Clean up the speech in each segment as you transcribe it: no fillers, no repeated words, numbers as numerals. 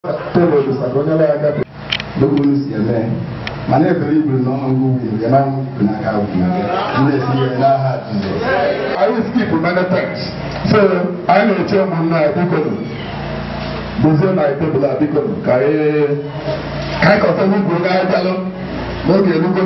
Todo desarrollo la acá luego si ame manera terrible no ngu ya na na ka wu na si na I will skip many times so I know chairman na bikono bozo na table la bikono kai ko to ngu ga jalo mo ke lugo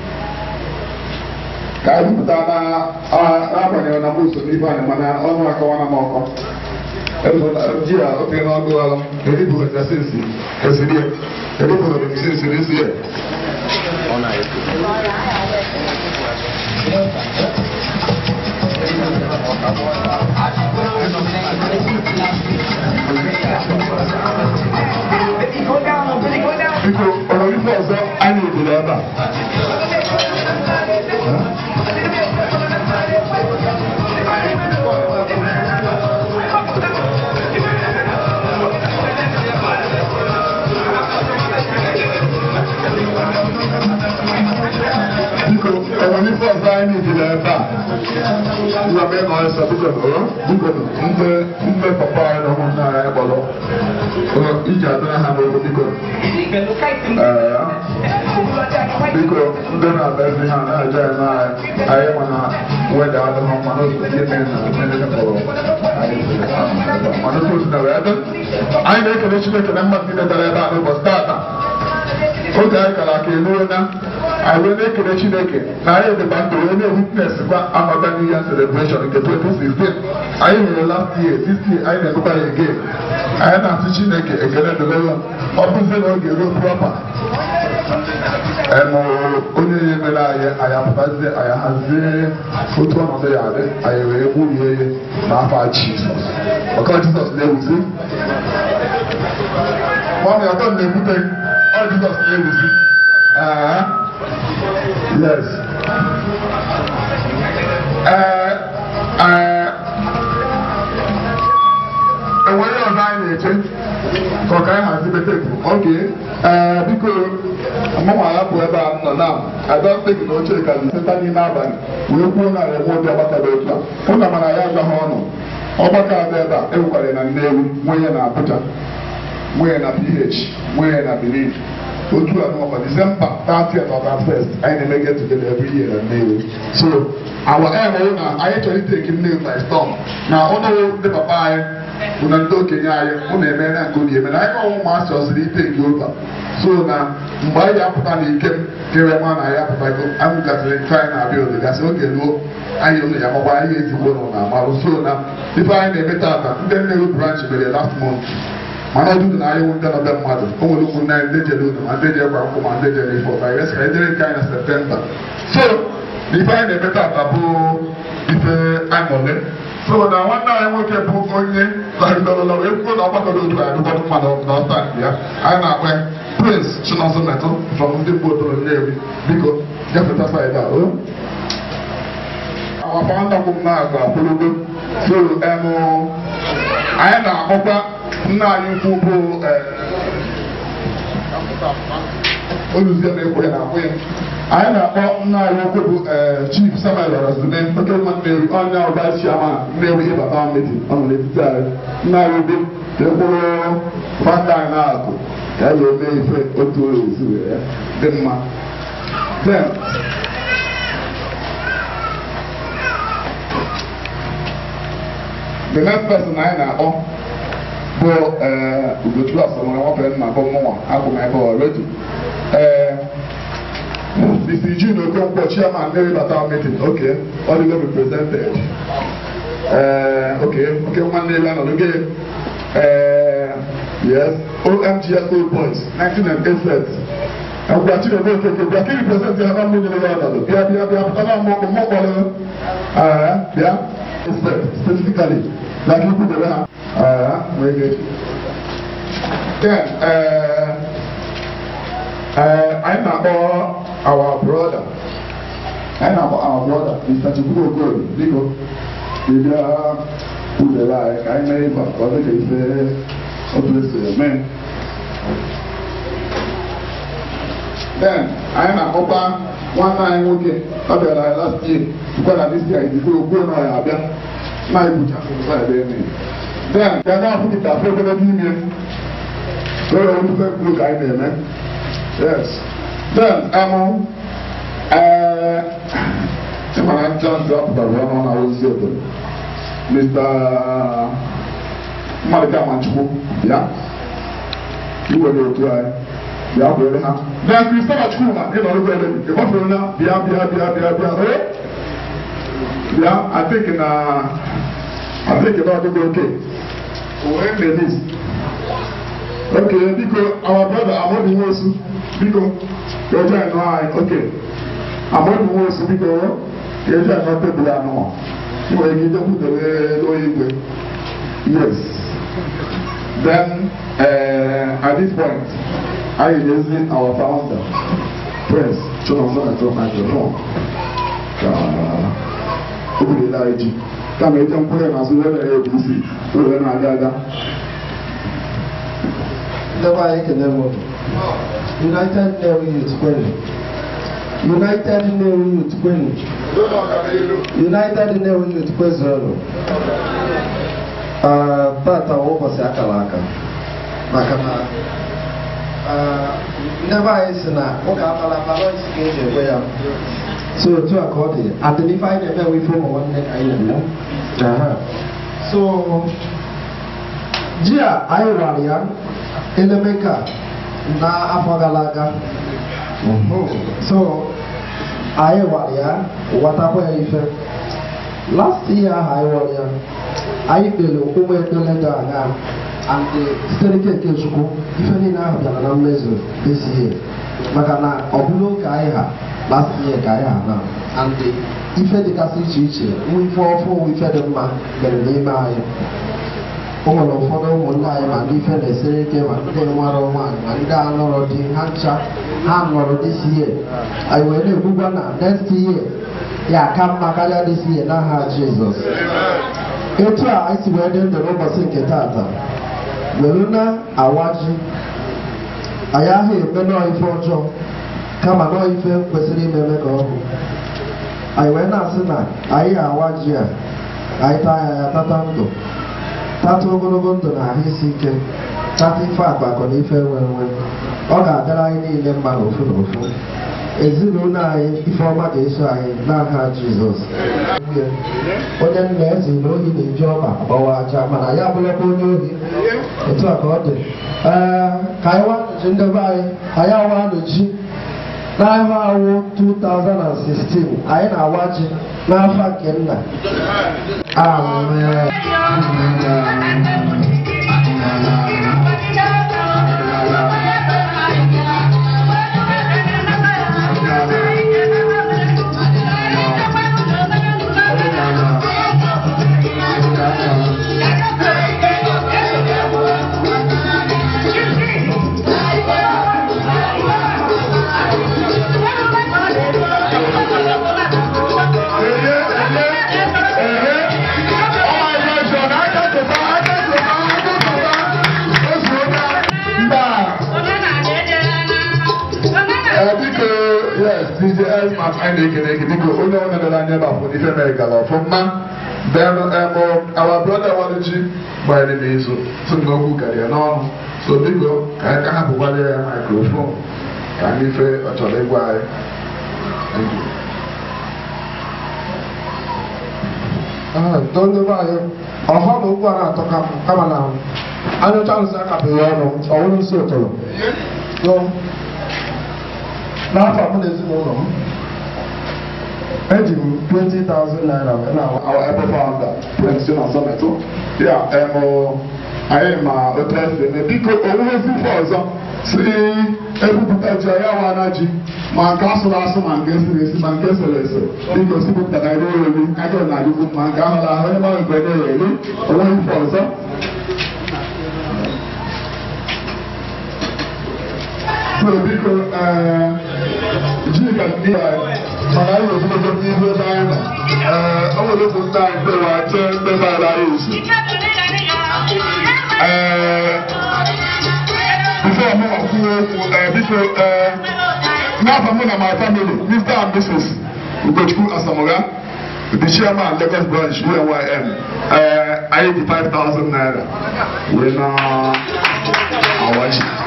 kai buta na apa ne na buso ni fa mana ono akawana moko dia open no agora ele do da sensi seria ele do da sensi nesse é ona aí Because on the first I need to learn ọ̀rọ̀ ní fún ọ̀sán ní ìdílé ẹ̀fà ní ọ̀bẹ́ náà ẹ̀sà bíkọ̀ ọ̀rọ̀ bíkọ̀ ńbẹ́ pàpà ẹ̀rọ ọmọ náà ẹ̀ bọ̀lọ̀ ọ̀rọ̀ ìjà tó náà hàn lọ́wọ́ bíkọ̀ bíkọ̀ ńbẹ́ náà bẹ́ẹ̀ sí hàn náà jẹ́ náà ayé wọn náà wẹ́dà á lọ́wọ́ ọmọ náà tó yé mẹ́rin náà mẹ́rin náà bọ̀rọ̀ ọmọ náà tó ti náà rẹ̀ ẹ́ ayé náà kẹ́lẹ́ ṣílẹ̀ kẹ́lẹ́ mbà sí ẹ̀dẹ̀rẹ̀ ẹ̀bá àlọ́ bọ̀ stáàtà oge anyị kara aka eluo na anyị na-ekele Chineke na anyị dịba ndụ onye witness kwa amaba New Year celebration nke 2016 anyị nwere last year this year anyị na-emekwa ya again anyị na-asị Chineke ekele dịrị ọ bụzi na oge ruo proper onye ya emere anyị apụtazie anyị hazie otu ọnọdụ ya adị anyị wee gburie ya n'afọ Jizọs ọka Jizọs na-ewuzi mama ya atọ na-ebute all Jesus name is yes. And when you're dying, okay, has the better. Okay, because Mama, I don't think no check as the Satan in Aban. We'll go now and walk about the doctor. When I'm a honor, Obaka there, everybody and name, when you're not put up. Where na PH, where na believe. So do for December 30th or 31st, I never get together every year and May. So our owner, I actually take him name by storm. Now, although the papa, when I'm talking, I go here, and I know masters they take you over. So now, by the Apatan, he came, Kiraman, I have I'm just trying to build it. That's okay, no. I only have a while years to go on. So now, if I never thought, then they will branch me the last month. Manadu na ayo wunda na bem madu omo lu kunna ndeje lu na ndeje kwa ko ma ndeje ni for virus ka ndeje kind of September so the find the better tabu ife amole so na wanda ayo woke bu onye la ndolo we ko na ba ko do adu ko ma na stand ya ana we prince chinozo meto from the bodo lewi because just that side that our founder ko na ga pologo so I na akokwa nna anyị kwubu oluzie na-ekwe na akwụ ya anyị na-akpọ nna anyị okwu bụ Chief Samuel Orozune oke nwa Nnewi onye ọba chiama Nnewi ịbata meeting ọ nọ n'etiti anyị nna anyị obi ekwuru fanda anyị na-akụ ka anyị eme ife otu ụlọ ozuru ya dị mma then the next person anyị na-akpọ bụ Ugochukwu Asomara nwafere na bụ mụnwa agụ m ebe already Mr. Eugene Okonkwo chairman Nnewi Bata meeting okay all the way represented okay nwanne ile anọdụ gị yes OMGSO boys 1998 agwa Chineke okeke bịa ka represent ya na mmụnye n'ụlọ ọnọdụ bịa pụtara mmụkpọrọ bịa specifically like you put the hand very good. Then I know our brother Mr. Chibugo Gold Nico maybe put the like I may but what they say man. Then I know one time okay last year because this year is go now my butcher. Then, they are now putting that for the union. look I man. Yes. Then I'm John drop the one on our zero. Mr. Malika Manchu, yeah? You will try. Yeah, very happy. Then Christopher Chuma, you know, the one now, yeah, I think about it okay. When the list. Okay, because our brother Amodi Wosu, because you're trying to okay. Amodi Wosu, because you're trying not to be a no. You are getting the way. Yes. Then, at this point, I am using our founder, Prince Jonathan from microphone. Open the light. Come and put him as well as ABC. We're going to United Navy Youth Queen. United Navy Youth Queen. United Navy Youth Queen. Tata Opa Sakalaka. Makana. Never is na. Okapala is getting where. So to accord it, identify the way we form one neck. I know. So, Jia Iwalia, Elemeka, Na Afagalaga. So, Iwalia, whatever if last year Iwalia, I feel Ume and the Sterike School, even in Africa, this year. Magana, Obulo Kaiha, last year Kaiha now, and the Ifedicasi teacher, we for we fed them, the name I am. All of one time, and defend the Serike, and then one, and down or the Hancha, Hammer this year. I will live Bugana next year. Yeah, come Makala this year, now Jesus. Etra, I see where the Roba Sinketata. Meluna, Awaji. I am here, no info. Come on, no info, I went as I watch here. I tie a tatanto. Tato Gonogonto, he seek 35 back on if I went. Oga, that I need them man of food. Is it Luna before my days? I now had Jesus. But then there's no in job about German. I have a little it's a god. Kaiwa, Jindabai, I have one G. Now, 2016, I am watching Nafa Kenna. Amen. Then our brother wanted to buy the means to go career no. So they go, I can have a microphone. Can you say a totally why? Thank you. Don't know why. Or how to go out to come around. I don't tell us I won't say to so now for this I do 20,000 naira now. Our ever founder, Prince Jonathan. Yeah, I am a person. Because always before see everybody Jayawanaji, my castle also man guest man guest because people that I don't know man Gamala, I don't know only for so because but I was looking at the time. I was looking at the right before now I'm my family, Mr. and Mrs. Ugochku Asamoga, the chairman Lagos branch where I am. 85,000 naira. When I watch it.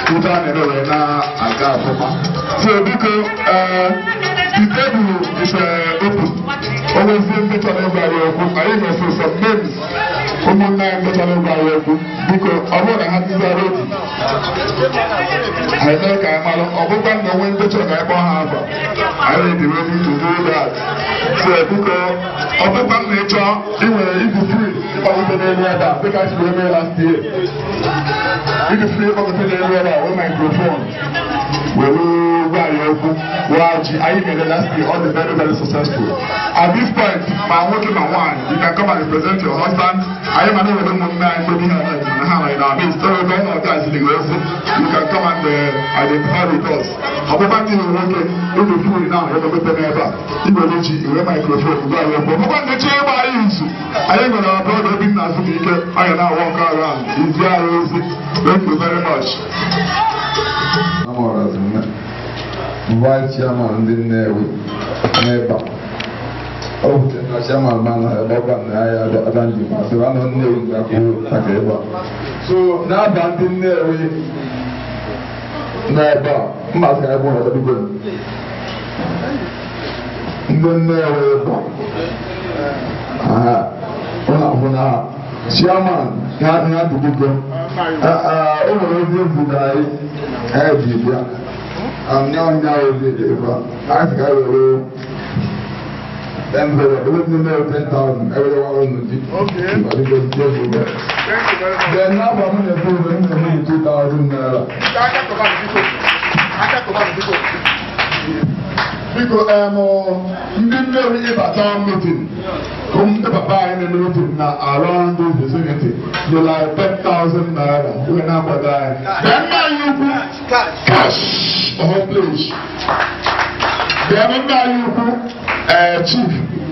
ụta na-ere na-aga afọma. So biko the table is open. Always ndị chọrọ ịgwa ya okwu. Anyị nwere some names ụmụnne anyị ndị chọrọ ịgwa ya okwu. Biko ọ bụrụ na ha dịzara otu anyị mee ka anyị malụ ọ bụkwa na onwe ndị chọrọ ka anyị kpọọ ha afa. Anyị dị ready to do that. So biko ọ bụkwa na ịchọ inwere ibu free ịkpọgide n'elu ebe a dịka si wee mee last year. Ibu free ịkpọgide n'elu ebe a wee microphone were gwa ya okwu. I made the last year all the very successful. At this point, my nwoke ma one, you can come and represent your husband. I am another woman man putting her in the hand like that. So going on guys in the US, you can come and identify with us. I'm about to work in the food now, you're going to pay me. You will reach you with microphone, you got your phone. I'm going to change my use. I am going to upload the business to me. I am now walk around. It's very easy. Thank you very much. Vice Chairman ndị Nnewi n'Eba ọ bụ na Chairman mana ebe na ya adanji ma sị na Nnewi ga-akwụ maka ebe so na-aba ndị Nnewi n'Eba mmasị ka ebe ọzọ dịgwe ndị Nnewi ebe ọ na-abụ na Chairman ha dịgwe o nwere ozi efu na anyị ji bịa now I think I will then the 10,000 everyone okay. Thank you very much. Then now I'm going to do 2,000 because ndị Nnewi ịbata meeting the papa in the meeting now around this vicinity you like 10,000 naira we now for that then now you put cash the whole place then now you put chief